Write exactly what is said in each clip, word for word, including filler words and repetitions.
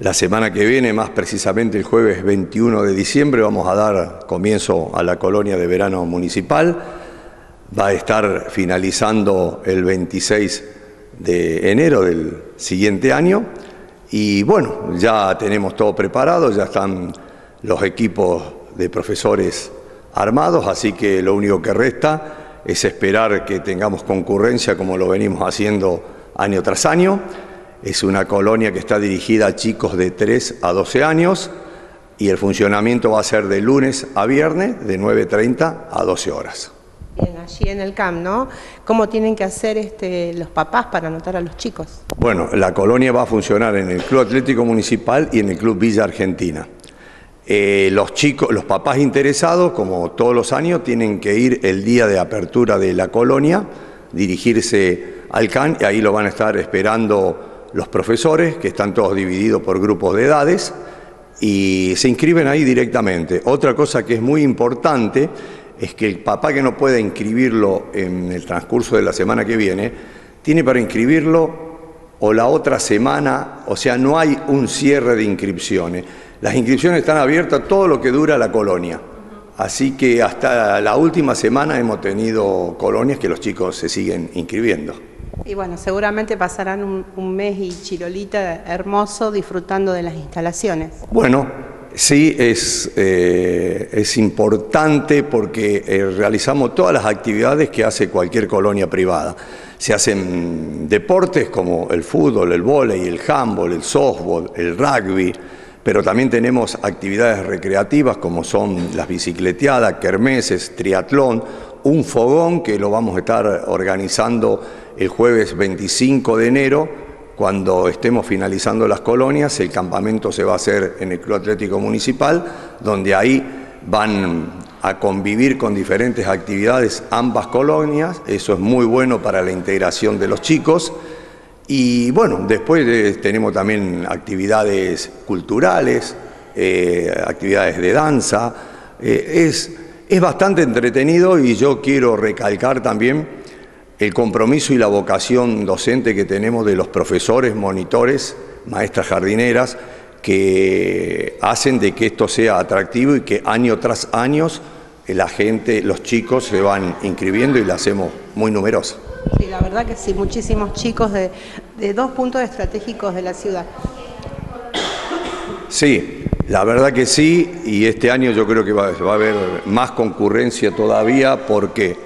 La semana que viene, más precisamente el jueves veintiuno de diciembre, vamos a dar comienzo a la colonia de verano municipal. Va a estar finalizando el veintiséis de enero del siguiente año. Y bueno, ya tenemos todo preparado, ya están los equipos de profesores armados, así que lo único que resta es esperar que tengamos concurrencia como lo venimos haciendo año tras año. Es una colonia que está dirigida a chicos de tres a doce años y el funcionamiento va a ser de lunes a viernes de nueve treinta a doce horas. Bien, allí en el C A M, ¿no? ¿Cómo tienen que hacer este, los papás para anotar a los chicos? Bueno, la colonia va a funcionar en el Club Atlético Municipal y en el Club Villa Argentina. Eh, los chicos, los papás interesados, como todos los años, tienen que ir el día de apertura de la colonia, dirigirse al C A M y ahí lo van a estar esperando los profesores, que están todos divididos por grupos de edades, y se inscriben ahí directamente. Otra cosa que es muy importante es que el papá que no pueda inscribirlo en el transcurso de la semana que viene, tiene para inscribirlo o la otra semana, o sea, no hay un cierre de inscripciones. Las inscripciones están abiertas todo lo que dura la colonia. Así que hasta la última semana hemos tenido colonias que los chicos se siguen inscribiendo. Y bueno, seguramente pasarán un, un mes y Chirolita hermoso disfrutando de las instalaciones. Bueno, sí, es, eh, es importante porque eh, realizamos todas las actividades que hace cualquier colonia privada. Se hacen deportes como el fútbol, el vóley, el handball, el softball, el rugby, pero también tenemos actividades recreativas como son las bicicleteadas, kermeses, triatlón, un fogón que lo vamos a estar organizando el jueves veinticinco de enero, cuando estemos finalizando las colonias. El campamento se va a hacer en el Club Atlético Municipal, donde ahí van a convivir con diferentes actividades ambas colonias. Eso es muy bueno para la integración de los chicos. Y bueno, después eh, tenemos también actividades culturales, eh, actividades de danza. Eh, es, es bastante entretenido y yo quiero recalcar también el compromiso y la vocación docente que tenemos de los profesores, monitores, maestras jardineras, que hacen de que esto sea atractivo y que año tras año la gente, los chicos se van inscribiendo y la hacemos muy numerosa. Sí, la verdad que sí, muchísimos chicos de, de dos puntos estratégicos de la ciudad. Sí, la verdad que sí, y este año yo creo que va, va a haber más concurrencia todavía porque...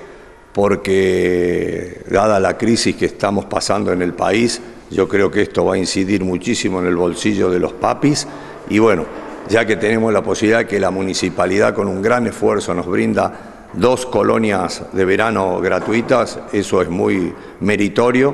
porque dada la crisis que estamos pasando en el país, yo creo que esto va a incidir muchísimo en el bolsillo de los papis y bueno, ya que tenemos la posibilidad que la municipalidad con un gran esfuerzo nos brinda dos colonias de verano gratuitas, eso es muy meritorio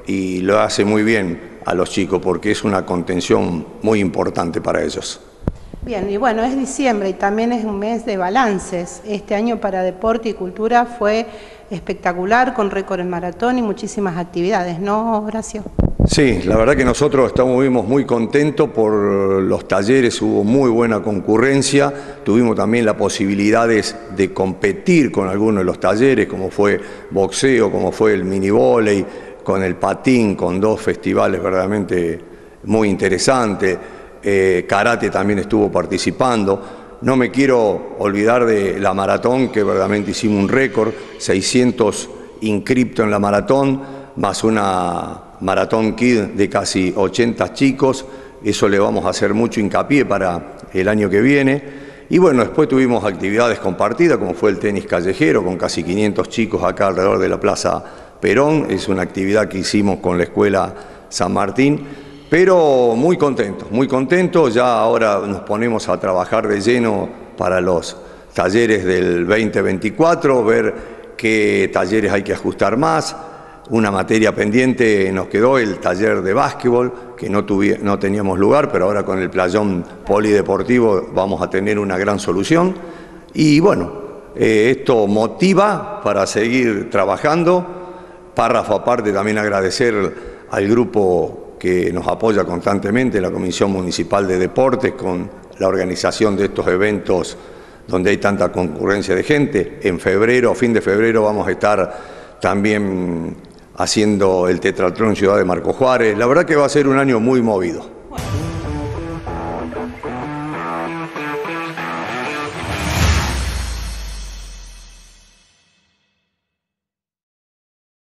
y lo hace muy bien a los chicos porque es una contención muy importante para ellos. Bien, y bueno, es diciembre y también es un mes de balances. Este año para deporte y cultura fue espectacular, con récord en maratón y muchísimas actividades, ¿no, Horacio? Sí, la verdad que nosotros estuvimos muy contentos por los talleres, hubo muy buena concurrencia, tuvimos también la posibilidad de competir con algunos de los talleres, como fue boxeo, como fue el minivóley, con el patín, con dos festivales verdaderamente muy interesantes. Eh, karate también estuvo participando. No me quiero olvidar de la maratón, que verdaderamente hicimos un récord, seiscientos inscriptos en la maratón, más una maratón kid de casi ochenta chicos. Eso le vamos a hacer mucho hincapié para el año que viene. Y bueno, después tuvimos actividades compartidas, como fue el tenis callejero, con casi quinientos chicos acá alrededor de la Plaza Perón. Es una actividad que hicimos con la Escuela San Martín. Pero muy contentos, muy contentos, ya ahora nos ponemos a trabajar de lleno para los talleres del veinte veinticuatro, ver qué talleres hay que ajustar más. Una materia pendiente nos quedó, el taller de básquetbol, que no, tuvi, no teníamos lugar, pero ahora con el playón polideportivo vamos a tener una gran solución. Y bueno, eh, esto motiva para seguir trabajando. Párrafo aparte también agradecer al grupo que nos apoya constantemente, la Comisión Municipal de Deportes, con la organización de estos eventos donde hay tanta concurrencia de gente. En febrero, a fin de febrero, vamos a estar también haciendo el tetratlón Ciudad de Marco Juárez. La verdad que va a ser un año muy movido.